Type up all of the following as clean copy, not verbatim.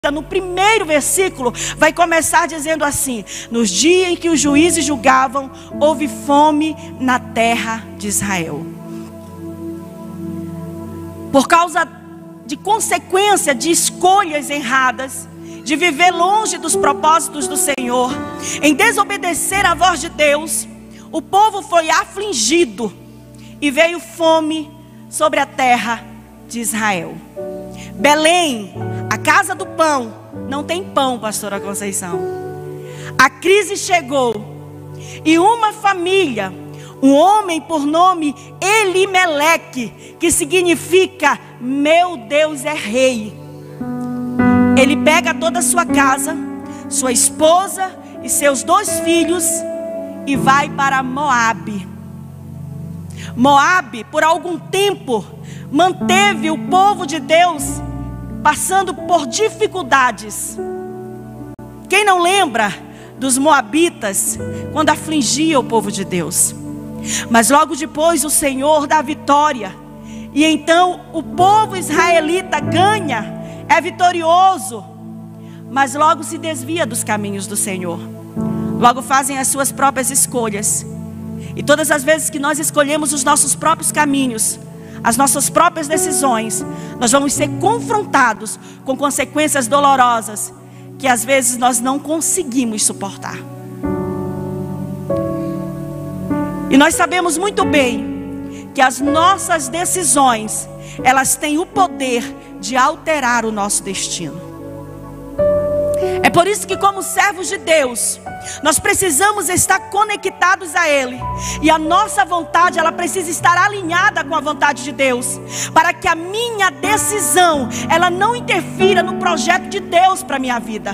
no primeiro versículo, vai começar dizendo assim: nos dias em que os juízes julgavam, houve fome na terra de Israel. Por causa de consequência de escolhas erradas, de viver longe dos propósitos do Senhor, em desobedecer à voz de Deus, o povo foi afligido e veio fome sobre a terra de Israel. Belém, a casa do pão, não tem pão, pastora Conceição. A crise chegou e uma família, um homem por nome Elimeleque, que significa meu Deus é rei. Ele pega toda a sua casa, sua esposa e seus 2 filhos e vai para Moabe. Moabe, por algum tempo, manteve o povo de Deus passando por dificuldades. Quem não lembra dos moabitas quando afligia o povo de Deus? Mas logo depois o Senhor dá vitória, e então o povo israelita ganha, é vitorioso, mas logo se desvia dos caminhos do Senhor. Logo fazem as suas próprias escolhas. E todas as vezes que nós escolhemos os nossos próprios caminhos, as nossas próprias decisões, nós vamos ser confrontados com consequências dolorosas que às vezes nós não conseguimos suportar. E nós sabemos muito bem que as nossas decisões, elas têm o poder de alterar o nosso destino. É por isso que, como servos de Deus, nós precisamos estar conectados a Ele. E a nossa vontade, ela precisa estar alinhada com a vontade de Deus, para que a minha decisão, ela não interfira no projeto de Deus para a minha vida.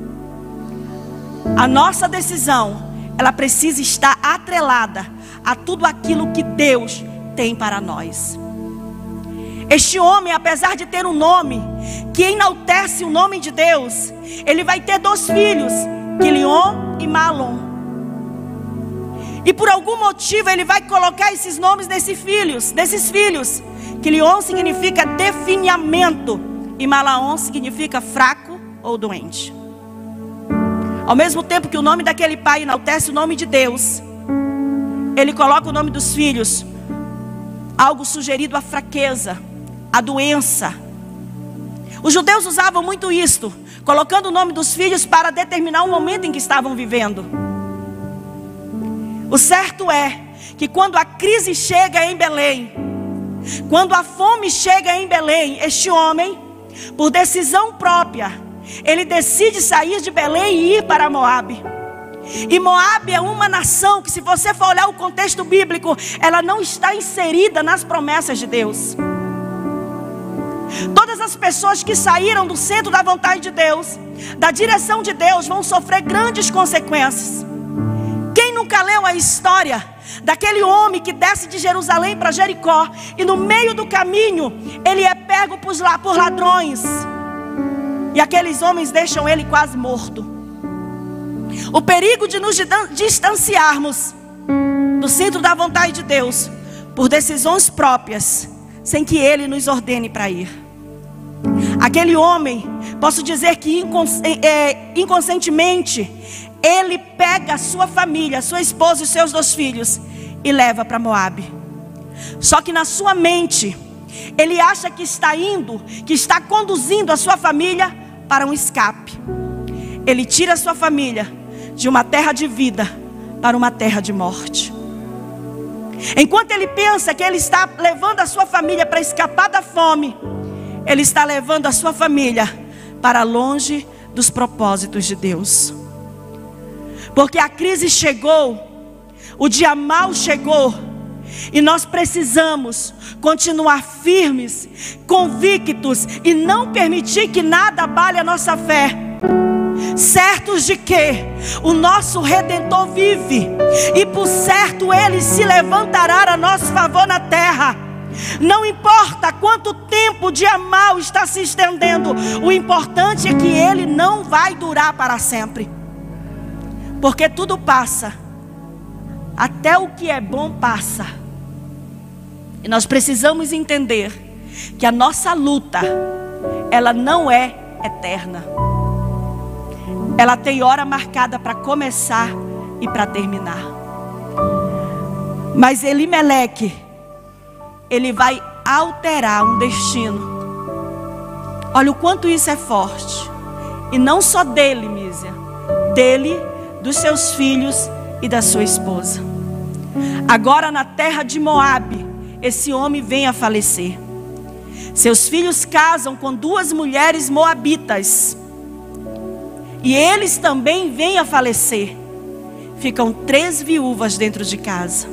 A nossa decisão, ela precisa estar atrelada a tudo aquilo que Deus tem para nós. Este homem, apesar de ter um nome que enaltece o nome de Deus, ele vai ter 2 filhos, Quilion e Malom. E por algum motivo ele vai colocar esses nomes desses filhos. Quilion significa definhamento e Malaom significa fraco ou doente. Ao mesmo tempo que o nome daquele pai enaltece o nome de Deus, ele coloca o nome dos filhos, algo sugerido à fraqueza, à doença. Os judeus usavam muito isto, colocando o nome dos filhos para determinar o momento em que estavam vivendo. O certo é que quando a crise chega em Belém, quando a fome chega em Belém, este homem, por decisão própria, ele decide sair de Belém e ir para Moabe. E Moabe é uma nação que, se você for olhar o contexto bíblico, ela não está inserida nas promessas de Deus. Todas as pessoas que saíram do centro da vontade de Deus, da direção de Deus, vão sofrer grandes consequências. Quem nunca leu a história daquele homem que desce de Jerusalém para Jericó, e no meio do caminho ele é pego por ladrões, e aqueles homens deixam ele quase morto? O perigo de nos distanciarmos do centro da vontade de Deus por decisões próprias, sem que Ele nos ordene para ir. Aquele homem, posso dizer que inconscientemente, ele pega a sua família, sua esposa e seus 2 filhos e leva para Moabe. Só que na sua mente, ele acha que está indo, que está conduzindo a sua família para um escape. Ele tira a sua família de uma terra de vida para uma terra de morte. Enquanto ele pensa que ele está levando a sua família para escapar da fome, ele está levando a sua família para longe dos propósitos de Deus. Porque a crise chegou, o dia mau chegou, e nós precisamos continuar firmes, convictos, e não permitir que nada abale a nossa fé, certos de que o nosso Redentor vive, e por certo Ele se levantará a nosso favor na terra. Não importa quanto tempo o dia mau está se estendendo, o importante é que Ele não vai durar para sempre. Porque tudo passa, até o que é bom passa. E nós precisamos entender que a nossa luta, ela não é eterna. Ela tem hora marcada para começar e para terminar. Mas Elimeleque, ele vai alterar um destino. Olha o quanto isso é forte. E não só dele, Mísia, dele, dos seus filhos e da sua esposa. Agora na terra de Moabe, esse homem vem a falecer. Seus filhos casam com 2 mulheres moabitas. E eles também vêm a falecer. Ficam 3 viúvas dentro de casa.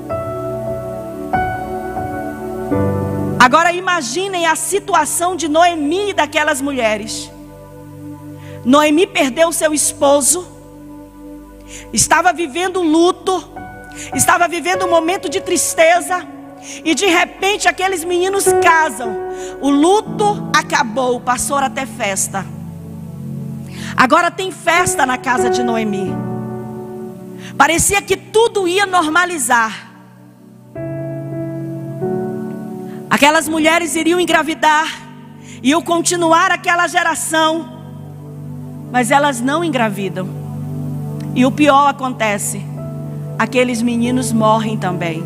Agora imaginem a situação de Noemi e daquelas mulheres. Noemi perdeu seu esposo, estava vivendo luto, estava vivendo um momento de tristeza, e de repente aqueles meninos casam. O luto acabou, passou até festa. Agora tem festa na casa de Noemi. Parecia que tudo ia normalizar. Aquelas mulheres iriam engravidar, iam continuar aquela geração, mas elas não engravidam. E o pior acontece: aqueles meninos morrem também.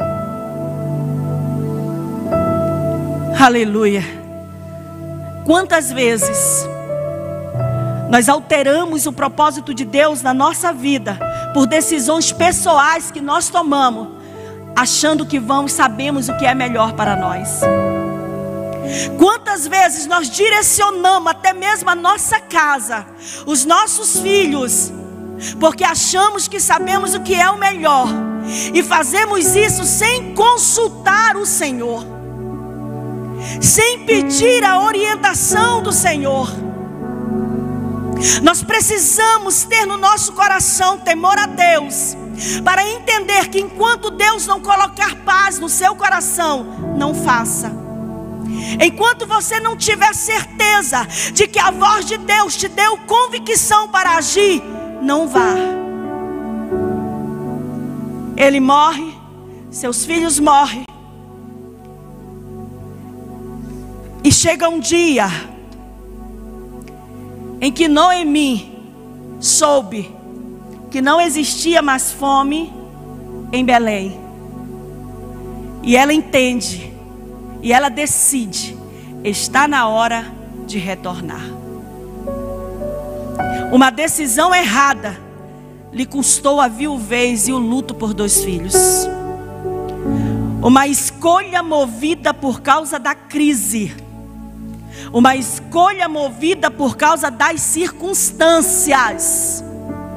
Aleluia. Quantas vezes nós alteramos o propósito de Deus na nossa vida por decisões pessoais que nós tomamos, achando que sabemos o que é melhor para nós. Quantas vezes nós direcionamos até mesmo a nossa casa, os nossos filhos, porque achamos que sabemos o que é o melhor, e fazemos isso sem consultar o Senhor, sem pedir a orientação do Senhor. Nós precisamos ter no nosso coração temor a Deus, para entender que enquanto Deus não colocar paz no seu coração, não faça. Enquanto você não tiver certeza de que a voz de Deus te deu convicção para agir, não vá. Ele morre, seus filhos morrem, e chega um dia em que Noemi soube que não existia mais fome em Belém. E ela entende, e ela decide: está na hora de retornar. Uma decisão errada lhe custou a viuvez e o luto por 2 filhos. Uma escolha movida por causa da crise. Uma escolha movida por causa das circunstâncias,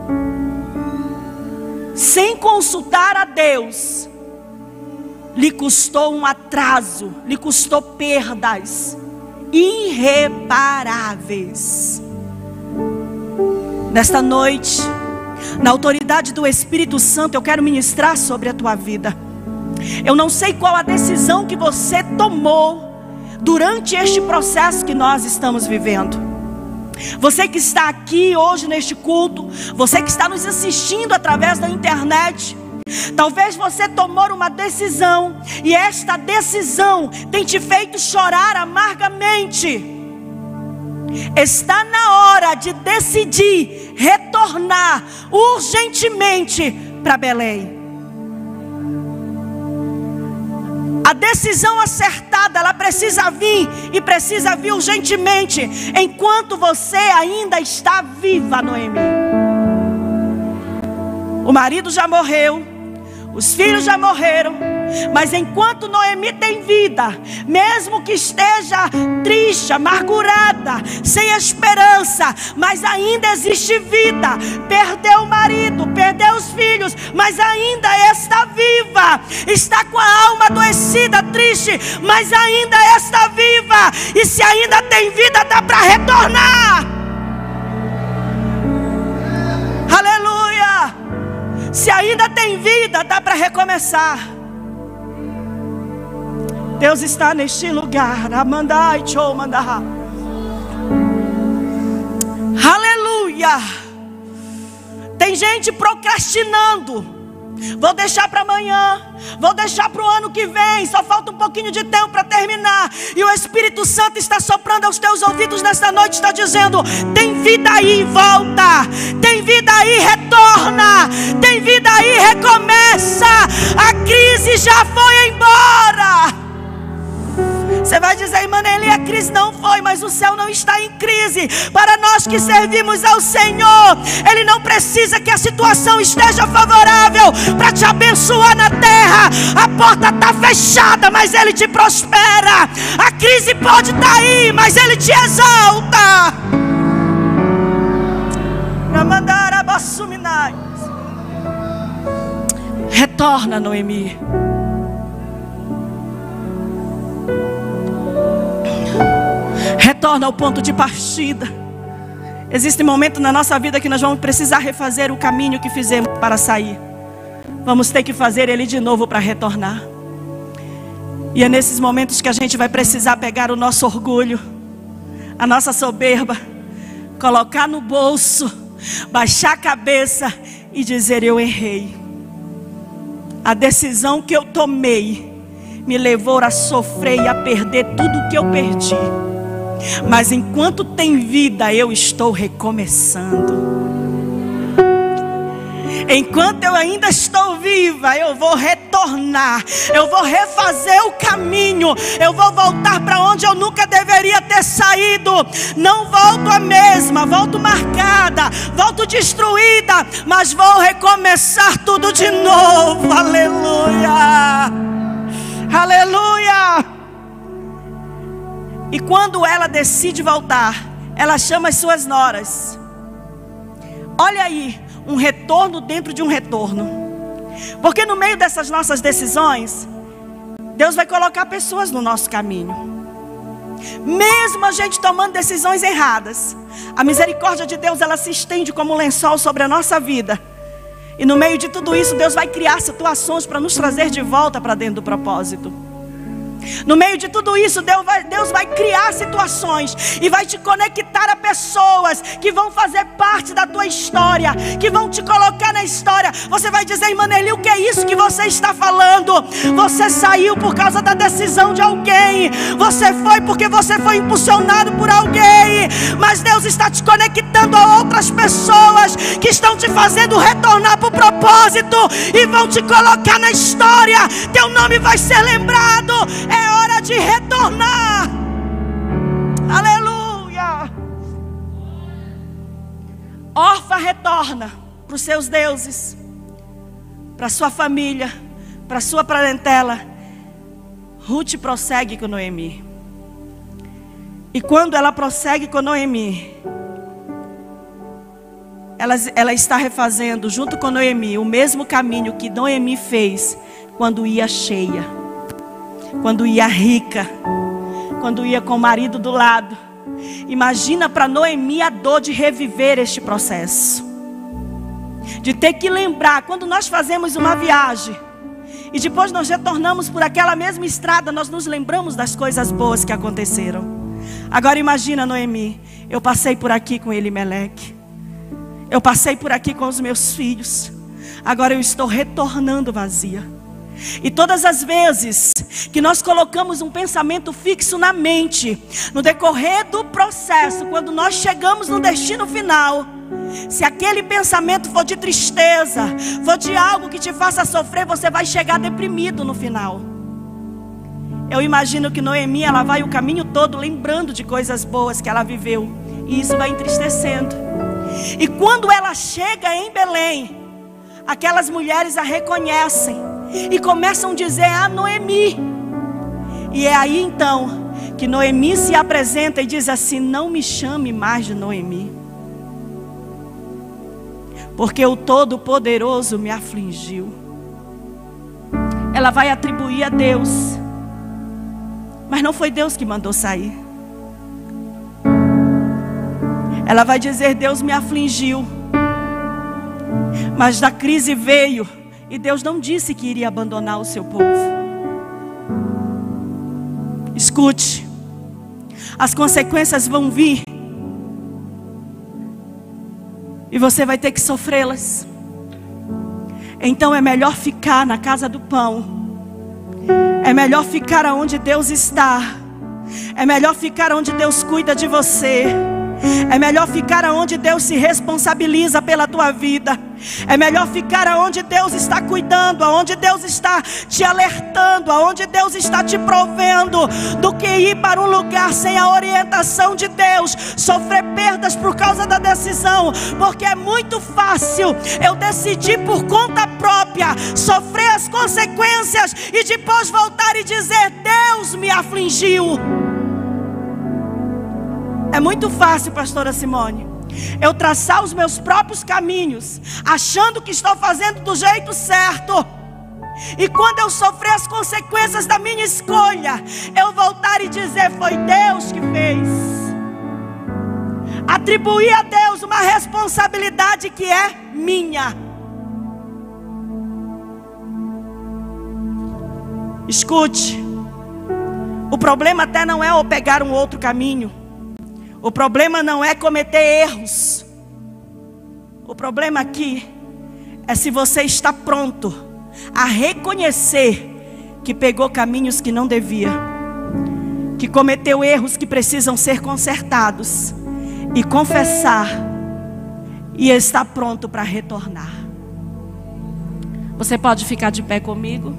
sem consultar a Deus, lhe custou um atraso, lhe custou perdas irreparáveis. Nesta noite, na autoridade do Espírito Santo, eu quero ministrar sobre a tua vida. Eu não sei qual a decisão que você tomou durante este processo que nós estamos vivendo. Você que está aqui hoje neste culto, você que está nos assistindo através da internet, talvez você tomou uma decisão, e esta decisão tem te feito chorar amargamente. Está na hora de decidir retornar urgentemente para Belém. A decisão acertada, ela precisa vir, e precisa vir urgentemente, enquanto você ainda está viva, Noemi. O marido já morreu, os filhos já morreram, mas enquanto Noemi tem vida, mesmo que esteja triste, amargurada, sem esperança, mas ainda existe vida. Perdeu o marido, perdeu os filhos, mas ainda está viva. Está com a alma adoecida, triste, mas ainda está viva. E se ainda tem vida, dá para retornar. Aleluia! Se ainda tem vida, dá para recomeçar. Deus está neste lugar. Amandai, tchou, mandar. Aleluia. Tem gente procrastinando Vou deixar para amanhã, vou deixar para o ano que vem, só falta um pouquinho de tempo para terminar. E o Espírito Santo está soprando aos teus ouvidos nesta noite, está dizendo: tem vida aí, volta. Tem vida aí, retorna. Tem vida aí, recomeça. A crise já foi embora. Você vai dizer: irmã Nelly, a crise não foi, mas o céu não está em crise. Para nós que servimos ao Senhor, Ele não precisa que a situação esteja favorável para te abençoar na terra. A porta está fechada, mas Ele te prospera. A crise pode estar aí, mas Ele te exalta. Retorna, Noemi. Retorna ao ponto de partida. Existe momento na nossa vida que nós vamos precisar refazer o caminho que fizemos para sair. Vamos ter que fazer ele de novo para retornar. E é nesses momentos que a gente vai precisar pegar o nosso orgulho, a nossa soberba, colocar no bolso, baixar a cabeça e dizer: eu errei. A decisão que eu tomei me levou a sofrer e a perder tudo o que eu perdi. Mas enquanto tem vida, eu estou recomeçando. Enquanto eu ainda estou viva, eu vou retornar. Eu vou refazer o caminho. Eu vou voltar para onde eu nunca deveria ter saído. Não volto a mesma, volto marcada, volto destruída, mas vou recomeçar tudo de novo. Aleluia. Aleluia. E quando ela decide voltar, ela chama as suas noras. Olha aí, um retorno dentro de um retorno. Porque no meio dessas nossas decisões, Deus vai colocar pessoas no nosso caminho. Mesmo a gente tomando decisões erradas, a misericórdia de Deus, ela se estende como um lençol sobre a nossa vida. E no meio de tudo isso, Deus vai criar situações para nos trazer de volta para dentro do propósito. No meio de tudo isso, Deus vai criar situações e vai te conectar a pessoas que vão fazer parte da tua história, que vão te colocar na história. Você vai dizer: irmã Nelly, o que é isso que você está falando? Você saiu por causa da decisão de alguém. Você foi porque você foi impulsionado por alguém. Mas Deus está te conectando a outras pessoas que estão te fazendo retornar para o propósito e vão te colocar na história. Teu nome vai ser lembrado. É hora de retornar. Aleluia. Orfa retorna para os seus deuses, para sua família, para sua parentela. Ruth prossegue com Noemi. E quando ela prossegue com Noemi, ela está refazendo junto com Noemi o mesmo caminho que Noemi fez quando ia cheia, quando ia rica, quando ia com o marido do lado. Imagina para Noemi a dor de reviver este processo, de ter que lembrar quando nós fazemos uma viagem e depois nós retornamos por aquela mesma estrada, nós nos lembramos das coisas boas que aconteceram. Agora imagina Noemi: eu passei por aqui com Elimeleque, eu passei por aqui com os meus filhos, agora eu estou retornando vazia. E todas as vezes que nós colocamos um pensamento fixo na mente, no decorrer do processo, quando nós chegamos no destino final, se aquele pensamento for de tristeza, for de algo que te faça sofrer, você vai chegar deprimido no final. Eu imagino que Noemi, ela vai o caminho todo lembrando de coisas boas que ela viveu, e isso vai entristecendo. E quando ela chega em Belém, aquelas mulheres a reconhecem e começam a dizer: a Noemi. E é aí então que Noemi se apresenta e diz assim: não me chame mais de Noemi, porque o Todo-Poderoso me afligiu. Ela vai atribuir a Deus, mas não foi Deus que mandou sair. Ela vai dizer: Deus me afligiu, mas da crise veio, e Deus não disse que iria abandonar o seu povo. Escute, as consequências vão vir, e você vai ter que sofrê-las. então é melhor ficar na casa do pão. É melhor ficar onde Deus está. É melhor ficar onde Deus cuida de você. É melhor ficar onde Deus se responsabiliza pela tua vida. É melhor ficar onde Deus está cuidando, onde Deus está te alertando, onde Deus está te provendo, do que ir para um lugar sem a orientação de Deus, sofrer perdas por causa da decisão. Porque é muito fácil eu decidir por conta própria, sofrer as consequências e depois voltar e dizer: Deus me afligiu. É muito fácil, pastora Simone, eu traçar os meus próprios caminhos, achando que estou fazendo do jeito certo, e quando eu sofrer as consequências da minha escolha, eu voltar e dizer: foi Deus que fez. Atribuir a Deus uma responsabilidade que é minha. Escute, o problema até não é eu pegar um outro caminho. O problema não é cometer erros. O problema aqui é se você está pronto a reconhecer que pegou caminhos que não devia, que cometeu erros que precisam ser consertados, e confessar e está pronto para retornar. Você pode ficar de pé comigo?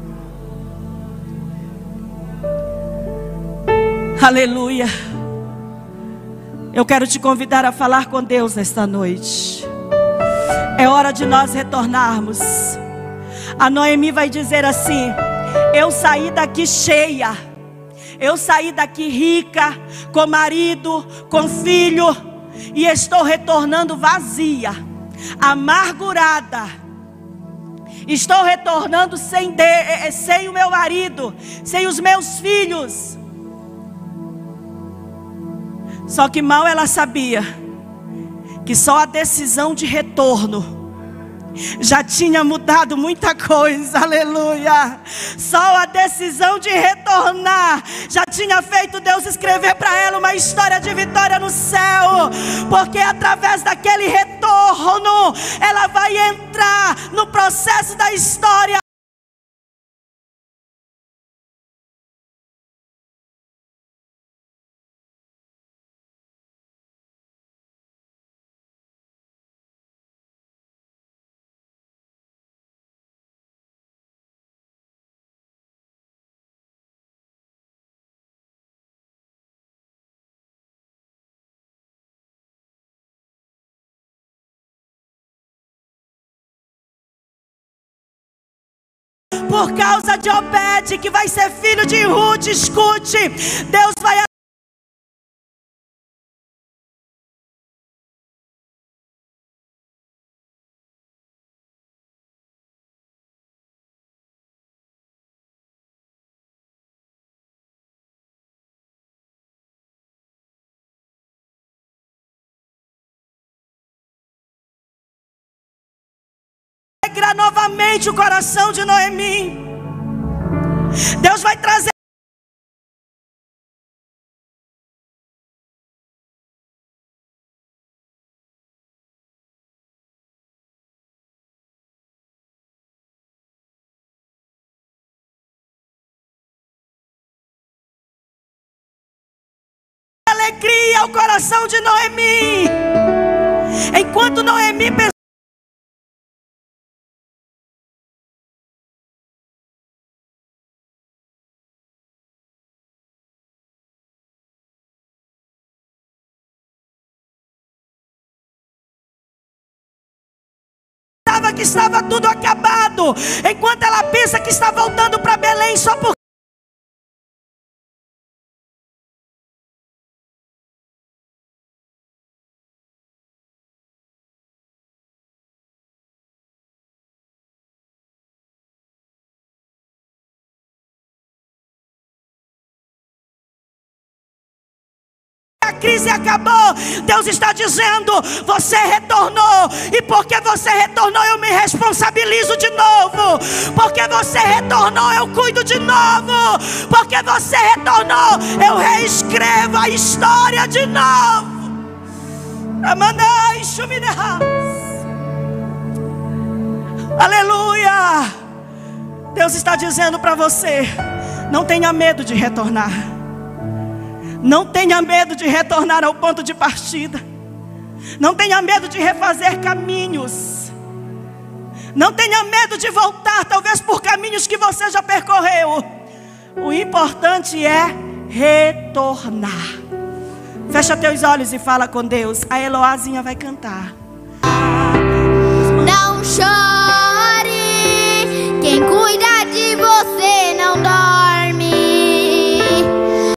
Aleluia. Eu quero te convidar a falar com Deus nesta noite. É hora de nós retornarmos. A Noemi vai dizer assim: eu saí daqui cheia, eu saí daqui rica, com marido, com filho, e estou retornando vazia, amargurada. Estou retornando sem o meu marido, sem os meus filhos. Só que mal ela sabia que só a decisão de retorno já tinha mudado muita coisa. Aleluia. Só a decisão de retornar já tinha feito Deus escrever para ela uma história de vitória no céu. Porque através daquele retorno ela vai entrar no processo da história. Por causa de Obed, que vai ser filho de Ruth. Escute, Deus vai alegrar novamente o coração de Noemi. Deus vai trazer alegria ao coração de Noemi. Enquanto Noemi que estava tudo acabado, enquanto ela pensa que está voltando para Belém só por a crise acabou. Deus está dizendo: você retornou, e porque você retornou, eu me responsabilizo de novo. Porque você retornou, eu cuido de novo. Porque você retornou, eu reescrevo a história de novo. Aleluia! Deus está dizendo para você: não tenha medo de retornar. Não tenha medo de retornar ao ponto de partida. Não tenha medo de refazer caminhos. Não tenha medo de voltar, talvez por caminhos que você já percorreu. O importante é retornar. Fecha teus olhos e fala com Deus. A Eloazinha vai cantar.